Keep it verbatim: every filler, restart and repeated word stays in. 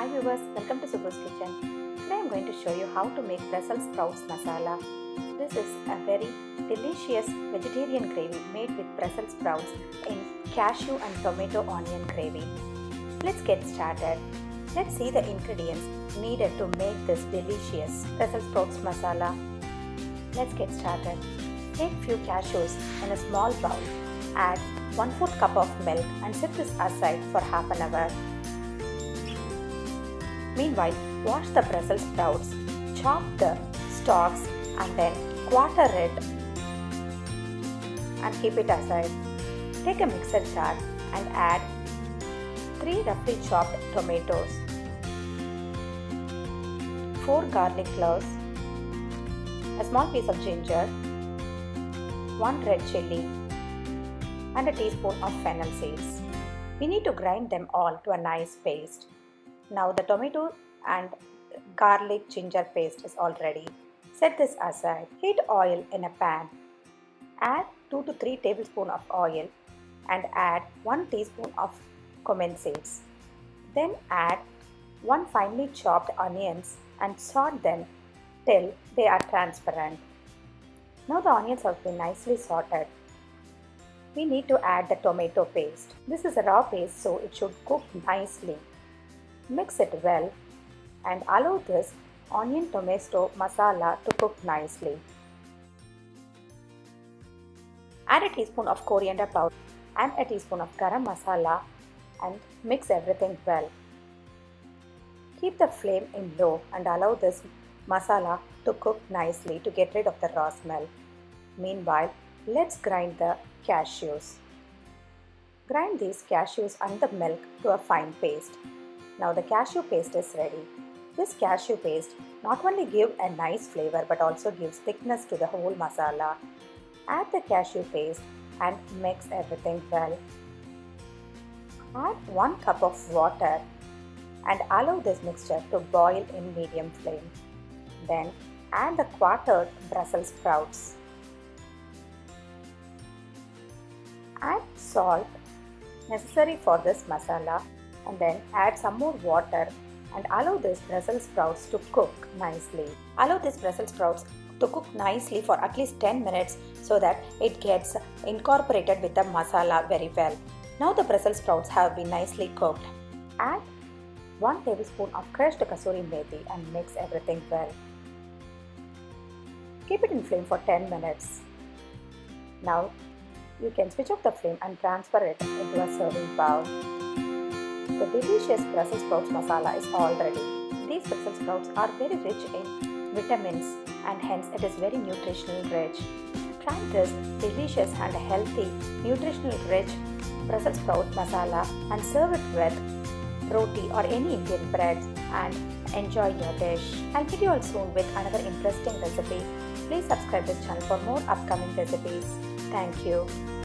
Hi viewers, welcome to Subbu's Kitchen. Today I am going to show you how to make Brussels sprouts masala. This is a very delicious vegetarian gravy made with Brussels sprouts in cashew and tomato onion gravy. Let's get started. Let's see the ingredients needed to make this delicious Brussels sprouts masala. Let's get started. Take few cashews in a small bowl. Add one fourth cup of milk and set this aside for half an hour. Meanwhile, wash the Brussels sprouts, chop the stalks and then quarter it and keep it aside. Take a mixer jar and add three roughly chopped tomatoes, four garlic cloves, a small piece of ginger, one red chilli and a teaspoon of fennel seeds. We need to grind them all to a nice paste. Now the tomato and garlic ginger paste is all ready. Set this aside. Heat oil in a pan. Add two to three tablespoons of oil and add one teaspoon of cumin seeds. Then add one finely chopped onions and saute them till they are transparent. Now the onions have been nicely sauteed. We need to add the tomato paste. This is a raw paste, so it should cook nicely. Mix it well and allow this onion tomato masala to cook nicely. Add a teaspoon of coriander powder and a teaspoon of garam masala and mix everything well. Keep the flame in low and allow this masala to cook nicely to get rid of the raw smell. Meanwhile, let's grind the cashews. Grind these cashews and the milk to a fine paste. Now the cashew paste is ready. This cashew paste not only gives a nice flavor but also gives thickness to the whole masala. Add the cashew paste and mix everything well. Add one cup of water and allow this mixture to boil in medium flame. Then add the quartered Brussels sprouts. Add salt necessary for this masala and then add some more water and allow this Brussels sprouts to cook nicely. Allow this Brussels sprouts to cook nicely for at least ten minutes so that it gets incorporated with the masala very well. Now the Brussels sprouts have been nicely cooked. Add one tablespoon of crushed kasuri methi and mix everything well. Keep it in flame for ten minutes. Now you can switch off the flame and transfer it into a serving bowl. The delicious Brussels sprouts masala is all ready. These Brussels sprouts are very rich in vitamins and hence it is very nutritional rich. Try this delicious and healthy, nutritional rich Brussels sprout masala and serve it with roti or any Indian bread and enjoy your dish. I'll meet you all soon with another interesting recipe. Please subscribe this channel for more upcoming recipes. Thank you.